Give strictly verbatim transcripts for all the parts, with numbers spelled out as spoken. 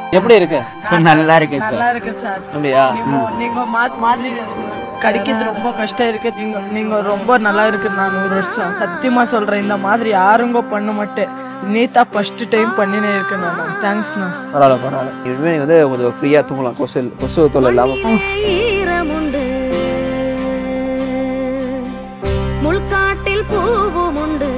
எப்படி இருக்கு? நல்லா இருக்கு சார். நல்லா இருக்கு சார். அப்படியா? நீங்க மாதிரி கிடைக்கிறது ரொம்ப கஷ்டம் இருக்கு. நீங்க நீங்க ரொம்ப நல்லா இருக்கு. நான் ஒரு வருஷம் சத்தியமா சொல்றேன், இந்த மாதிரி யாருங்க பண்ண மாட்டேன். நீத்தா ஃபர்ஸ்ட் டைம் பண்ணினே இருக்கேன் நான். தேங்க்ஸ்ண்ணா. பரவாயில்ல பரவாயில்ல. இனிமேல் நீ வந்து கொஞ்சம் ஃப்ரீயாக தூங்கலாம், கொசு கொசு தொல்லை இல்லாமல். முள்காட்டில் பூவும் உண்டு,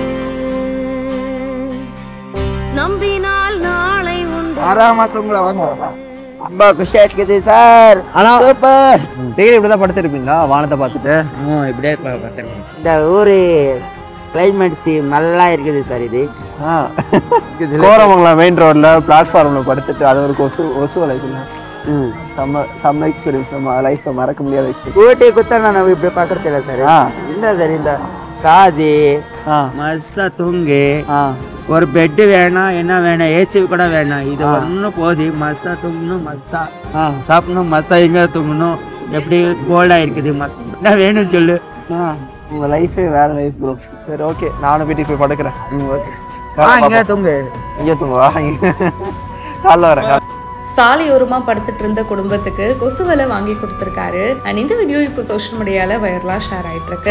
நம்பினால் நாளை உண்டு. ஆறாம தூங்கல வாங்க. ரொம்ப குஷியா இருக்குது சார். ஆனா சூப்பர். டெய்லி இப்படிதான் படுத்துருப்பீங்களா வானத்தை பார்த்துட்டு? இப்படியே பார்த்துருக்கேன். இந்த ஊரு கிளைமேட் நல்லா இருக்குது சார். இது கோரமங்கலம் மெயின் ரோட்ல பிளாட்ஃபார்ம்ல படுத்துட்டு அது ஒரு கொசு கொசு வலைக்கலாம். செம்ம செம்ம எக்ஸ்பீரியன்ஸ். நம்ம லைஃப்ல மறக்க முடியாத எக்ஸ்பீரியன்ஸ். ஊட்டி குத்தா நான் இப்படி பார்க்கறது இல்லை சார். இல்லை சார், இந்த காதி மஸ்தா தூங்கு, ஒரு பெட்டு வேணாம், என்ன வேணாம், ஏசி கூட வேணாம், இது ஒன்றும் போதி. மஸ்தா தூங்கணும், மஸ்தா சாப்பிடணும், மஸ்தா எங்க தூங்கணும், எப்படி கோல்டா இருக்குது, மஸ்தா வேணும்னு சொல்லு. உங்க லைஃபே வேற லைஃப் ப்ரோ. சரி ஓகே, நானும் வீட்டுக்கு போய் படுக்கிறேன். ஓகே, இங்கே தூங்கு. இங்கே தூங்குவா? காலைல வரேன். சாலையோரமா படுத்துட்டு இருந்த குடும்பத்துக்கு கொசுவலை வாங்கி கொடுத்திருக்காரு. அண்ட் இந்த வீடியோ இப்போ சோஷியல் மீடியால வைரலா ஷேர் ஆயிட்டு இருக்கு.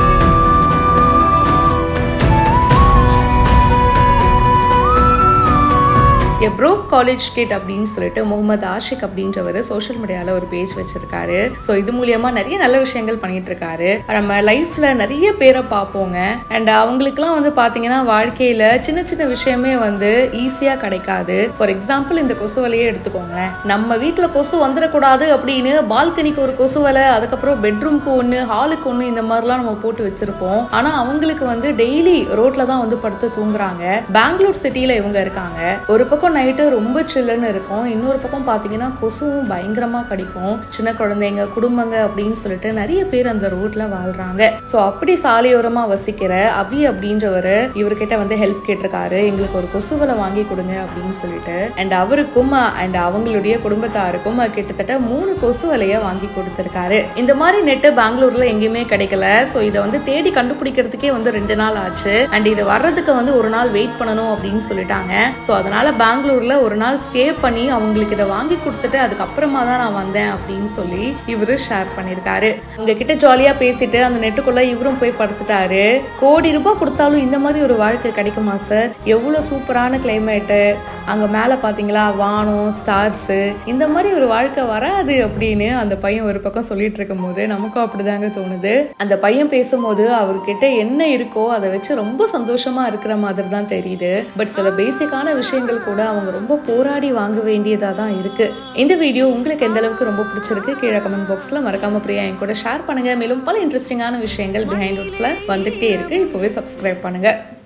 எ ப்ரோக் காலேஜ் கிட் அப்படின்னு சொல்லிட்டு முகமது ஆஷிக் அப்படின்றவர் சோஷியல் மீடியாவில் ஒரு பேஜ் வச்சிருக்காரு. ஸோ இது மூலியமா நிறைய நல்ல விஷயங்கள் பண்ணிட்டு இருக்காரு. நம்ம லைஃப்ல நிறைய பேரை பார்ப்போங்க. அண்ட் அவங்களுக்குலாம் வந்து பார்த்தீங்கன்னா வாழ்க்கையில சின்ன சின்ன விஷயமே வந்து ஈஸியா கிடைக்காது. ஃபார் எக்ஸாம்பிள் இந்த கொசு வலையே எடுத்துக்கோங்களேன். நம்ம வீட்டில் கொசு வந்துடக்கூடாது அப்படின்னு பால்கனிக்கு ஒரு கொசு வலை, அதுக்கப்புறம் பெட்ரூம்க்கு ஒன்று, ஹாலுக்கு ஒன்று, இந்த மாதிரிலாம் நம்ம போட்டு வச்சிருப்போம். ஆனா அவங்களுக்கு வந்து டெய்லி ரோட்ல தான் வந்து படுத்து தூங்குறாங்க. பெங்களூர் சிட்டியில இவங்க இருக்காங்க. ஒரு பக்கம் நைட்டு ரொம்ப சில்லுன்னு இருக்கும், இன்னொரு பக்கம் பார்த்தீங்கன்னா கொசுவும் பயங்கரமா கடிக்கும். சின்ன குழந்தைங்க, குடும்பங்க அப்படின்னு சொல்லிட்டு நிறைய பேர் அந்த ரோட்ல வாழ்றாங்க. ஸோ அப்படி சாலையோரமா வசிக்கிற அபி அப்படின்றவர் இவர்கிட்ட வந்து ஹெல்ப் கேட்டிருக்காரு, எங்களுக்கு ஒரு கொசுவலை வாங்கி கொடுங்க அப்படின்னு சொல்லிட்டு. அண்ட் அவருக்கும் அண்ட் அவங்களுடைய குடும்பத்தாருக்கும் கிட்டத்தட்ட மூணு கொசுவலையை வாங்கி கொடுத்திருக்காரு. இந்த மாதிரி நெட்டு பெங்களூர்ல எங்கேயுமே கிடைக்கல. ஸோ இதை வந்து தேடி கண்டுபிடிக்கிறதுக்கே வந்து ரெண்டு நாள் ஆச்சு. அண்ட் இது வர்றதுக்கு வந்து ஒரு நாள் வெயிட் பண்ணணும் அப்படின்னு சொல்லிட்டாங்க. ஸோ அதனால பெங்களூர்ல ஒரு நாள் ஸ்டே பண்ணி அவங்களுக்கு இதை வாங்கி கொடுத்துட்டு அதுக்கப்புறமா தான் நான் வந்தேன் அப்படின்னு சொல்லி இவரு ஷேர் பண்ணியிருக்காரு. உங்ககிட்ட ஜாலியா பேசிட்டு அந்த நெட்டுக்குள்ள இவரும் போய் படுத்துட்டாரு. கோடி ரூபாய் கொடுத்தாலும் இந்த மாதிரி ஒரு வாழ்க்கை கிடைக்குமா சார்? எவ்வளவு சூப்பரான கிளைமேட்டு, அங்க மேல பாத்தீங்களா வானம், ஸ்டார்ஸ், இந்த மாதிரி ஒரு வாழ்க்கை வராது அப்படின்னு அந்த பையன் ஒரு பக்கம் சொல்லிட்டு இருக்கும் போது நமக்கும் அப்படிதாங்க தோணுது. அந்த பையன் பேசும்போது அவர்கிட்ட என்ன இருக்கோ அதை வச்சு ரொம்ப சந்தோஷமா இருக்கிற மாதிரி தான் தெரியுது. பட் சில பேசிக்கான விஷயங்கள் கூட அவங்க ரொம்ப போராடி வாங்க வேண்டியதா தான் இருக்கு. இந்த வீடியோ உங்களுக்கு எந்த அளவுக்கு ரொம்ப பிடிச்சிருக்கு கீழே கமெண்ட் பாக்ஸ்ல மறக்காம பிரியா என் கூட ஷேர் பண்ணுங்க. மேலும் பல இன்ட்ரெஸ்டிங்கான விஷயங்கள் பிஹைண்ட் ரூட்ஸ்ல வந்துகிட்டே இருக்கு. இப்பவே சப்ஸ்கிரைப் பண்ணுங்க.